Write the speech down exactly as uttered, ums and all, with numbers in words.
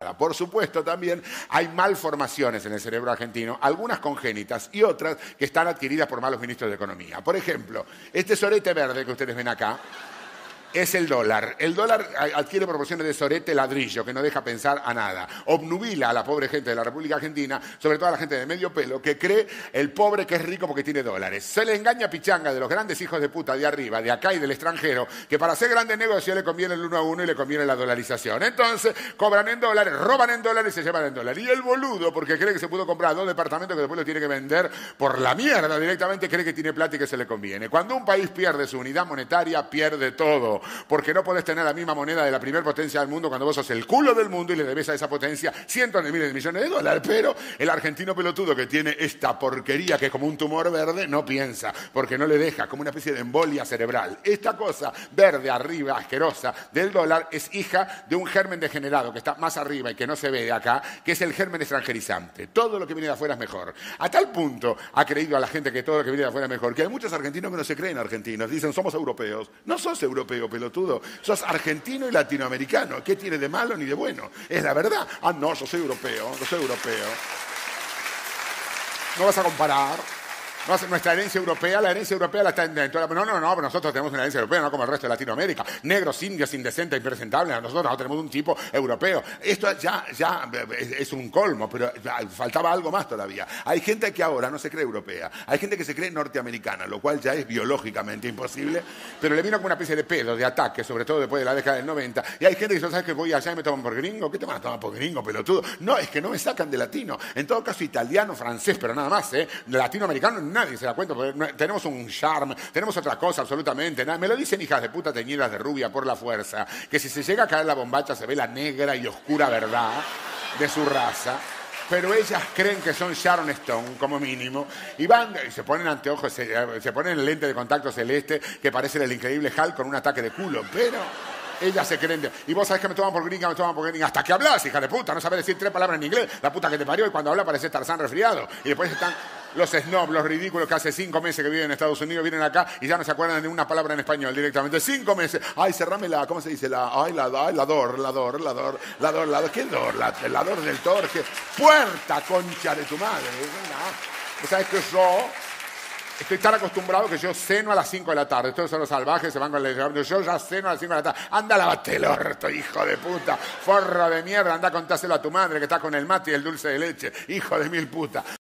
Por supuesto, también hay malformaciones en el cerebro argentino, algunas congénitas y otras que están adquiridas por malos ministros de Economía. Por ejemplo, este sorete verde que ustedes ven acá es el dólar. El dólar adquiere proporciones de sorete ladrillo, que no deja pensar a nada. Obnubila a la pobre gente de la República Argentina, sobre todo a la gente de medio pelo, que cree el pobre que es rico porque tiene dólares. Se le engaña pichanga de los grandes hijos de puta de arriba, de acá y del extranjero, que para hacer grandes negocios le conviene el uno a uno y le conviene la dolarización. Entonces, cobran en dólares, roban en dólares y se llevan en dólares. Y el boludo, porque cree que se pudo comprar dos departamentos que después los tiene que vender por la mierda directamente, cree que tiene plata y que se le conviene. Cuando un país pierde su unidad monetaria, pierde todo. Porque no podés tener la misma moneda de la primer potencia del mundo cuando vos sos el culo del mundo y le debes a esa potencia cientos de miles de millones de dólares. Pero el argentino pelotudo que tiene esta porquería que es como un tumor verde no piensa, porque no le deja, como una especie de embolia cerebral. Esta cosa verde arriba, asquerosa, del dólar es hija de un germen degenerado que está más arriba y que no se ve de acá, que es el germen extranjerizante. Todo lo que viene de afuera es mejor. A tal punto ha creído a la gente que todo lo que viene de afuera es mejor, que hay muchos argentinos que no se creen argentinos. Dicen, somos europeos. No sos europeo, pelotudo. Sos argentino y latinoamericano. ¿Qué tiene de malo ni de bueno? Es la verdad. Ah, no, yo soy europeo, yo soy europeo. No vas a comparar. No, nuestra herencia europea, la herencia europea la está en toda la... No, no, no, pero nosotros tenemos una herencia europea, no como el resto de Latinoamérica. Negros, indios, indecentes, impresentables. Nosotros no tenemos un tipo europeo. Esto ya, ya es un colmo, pero faltaba algo más todavía. Hay gente que ahora no se cree europea. Hay gente que se cree norteamericana, lo cual ya es biológicamente imposible, pero le vino como una especie de pedo, de ataque, sobre todo después de la década del noventa. Y hay gente que dice, ¿sabes que voy allá y me toman por gringo? ¿Qué te van a tomar por gringo, pelotudo? No, es que no me sacan de latino. En todo caso, italiano, francés, pero nada más, ¿eh? Latinoamericano, nadie se da cuenta, porque tenemos un charme, tenemos otra cosa absolutamente, nada. Me lo dicen hijas de puta teñidas de rubia por la fuerza, que si se llega a caer la bombacha se ve la negra y oscura verdad de su raza. Pero ellas creen que son Sharon Stone, como mínimo, y van y se ponen anteojos, se, se ponen el lente de contacto celeste que parece el increíble Hulk con un ataque de culo, pero... ellas se creen de... Y vos sabés que me toman por gringa, me toman por gringa. Hasta que hablas, hija de puta. No sabés decir tres palabras en inglés. La puta que te parió. Y cuando habla parece Tarzán resfriado. Y después están los snobs, los ridículos que hace cinco meses que viven en Estados Unidos, vienen acá y ya no se acuerdan de una palabra en español directamente. Cinco meses. Ay, cerrame la... ¿Cómo se dice? La... Ay, la... Ay, la dor, la dor, la dor, la dor, la dor. ¿Qué dor? La, la dor del tor. ¿Qué? Puerta, concha de tu madre. ¿No? ¿Sabes que yo... estoy tan acostumbrado que yo ceno a las cinco de la tarde. Estos son los salvajes, se van con el... Yo ya ceno a las cinco de la tarde. Anda, lavate el orto, hijo de puta. Forro de mierda, anda a contáselo a tu madre que está con el mate y el dulce de leche. Hijo de mil puta.